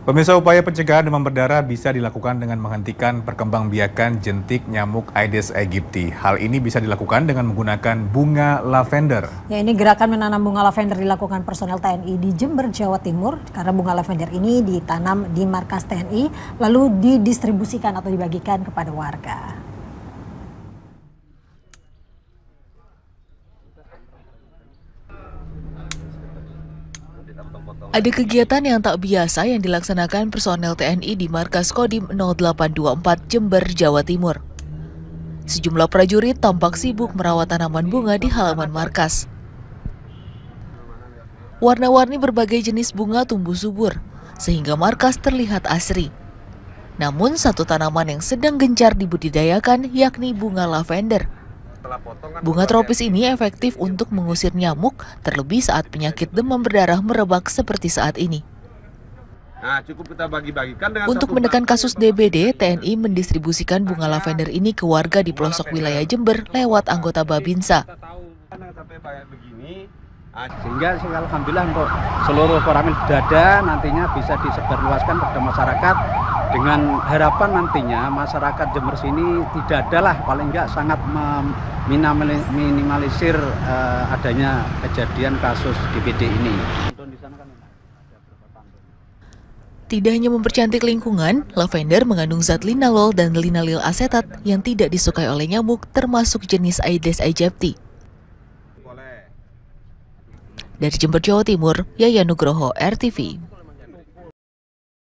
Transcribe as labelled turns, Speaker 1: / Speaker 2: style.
Speaker 1: Pemirsa, upaya pencegahan demam berdarah bisa dilakukan dengan menghentikan perkembangbiakan jentik nyamuk Aedes aegypti. Hal ini bisa dilakukan dengan menggunakan bunga lavender.
Speaker 2: Ya, ini gerakan menanam bunga lavender dilakukan personel TNI di Jember, Jawa Timur. Karena bunga lavender ini ditanam di markas TNI, lalu didistribusikan atau dibagikan kepada warga.
Speaker 3: Ada kegiatan yang tak biasa yang dilaksanakan personel TNI di markas Kodim 0824 Jember, Jawa Timur. Sejumlah prajurit tampak sibuk merawat tanaman bunga di halaman markas. Warna-warni berbagai jenis bunga tumbuh subur, sehingga markas terlihat asri. Namun satu tanaman yang sedang gencar dibudidayakan yakni bunga lavender. Bunga tropis ini efektif untuk mengusir nyamuk, terlebih saat penyakit demam berdarah merebak seperti saat ini.
Speaker 4: Nah, cukup kita bagi-bagikan dengan
Speaker 3: untuk menekan kasus DBD, TNI mendistribusikan bunga lavender ini ke warga di pelosok wilayah Jember lewat anggota Babinsa.
Speaker 5: Sehingga alhamdulillah untuk seluruh koramil sudah ada, nantinya bisa disebarluaskan kepada masyarakat dengan harapan nantinya masyarakat Jember sini tidak adalah paling enggak sangat minimalisir adanya kejadian kasus DBD ini.
Speaker 3: Tidak hanya mempercantik lingkungan, lavender mengandung zat linalol dan linalil asetat yang tidak disukai oleh nyamuk termasuk jenis Aedes aegypti. Dari Jember, Jawa Timur, Yaya Nugroho, RTV.